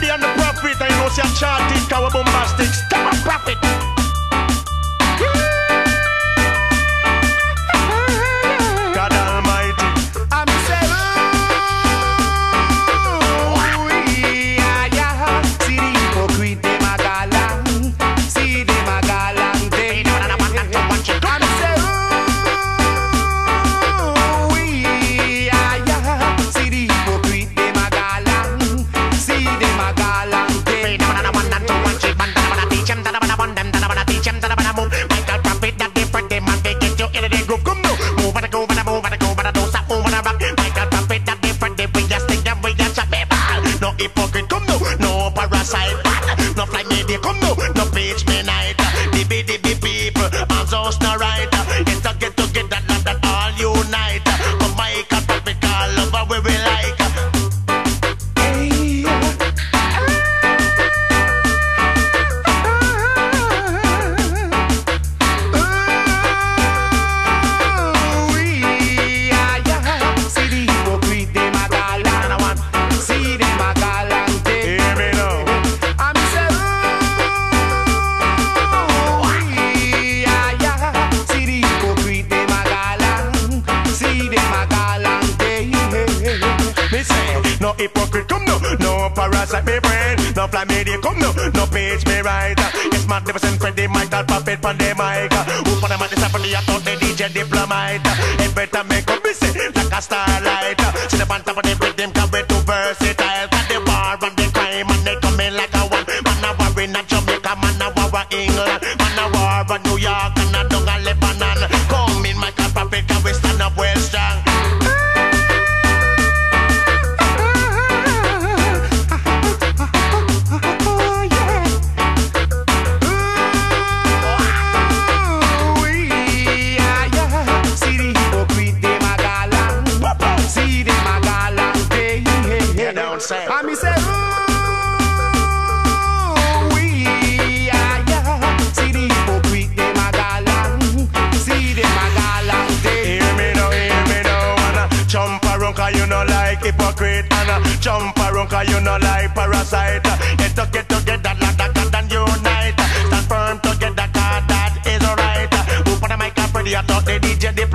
Freddy and the Prophet, I know see a charted cow bombastic. Stop a prophet. God Almighty. I'm say, yeah, yeah. See the hypocrite, them a galang. See them a galang. They know that I'm not watching. I'm say, yeah, yeah. See the hypocrite, them a galang. See them a galang. They know that I'm not watching. But I'm gonna teach them, that I'm gonna want them, that I'm gonna teach them, that I'm gonna move. Michael Prophet, that different them and they get you in the group. Come now, move and go, but I move and go, but I don't stop moving around. Michael Prophet, that different them. We just think them, we just chat me ball. No hypocrite, come now, no parasite, no fly media, come now, no page me night. DB people, I'm just not right. Get together, that all unite. Come Michael Prophet, call over where we like. No hypocrite, come no, no parasite me brain. No fly media, come no, no page me right. It's magnificent Freddy, Michael Prophet, pan the mic. Who for them at the assembly, I thought the DJ Diplomite. It better make up busy, like a starlight. See the band top of the rhythm, come way too versatile. Got the war and the crime, and they come in like a one. Man a war in a Jamaica, man a war in England. Man a war in New York, and a down a Lebanon. Come in Michael Prophet, can we stand up well strong. I me say, yeah. See the hypocrite, them a galang. See them a galang. Hear me now, and jump around 'cause you no like hypocrite, and jump around 'cause you no like parasite. Get together, God and unite. Stand firm together, 'cause that is alright. Who for the mic and Freddy, I thought the DJ